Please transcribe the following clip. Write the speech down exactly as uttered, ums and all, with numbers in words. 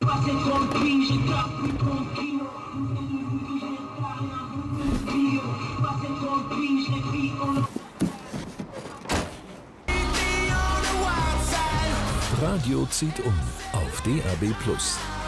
Radio zieht um auf D A B Plus.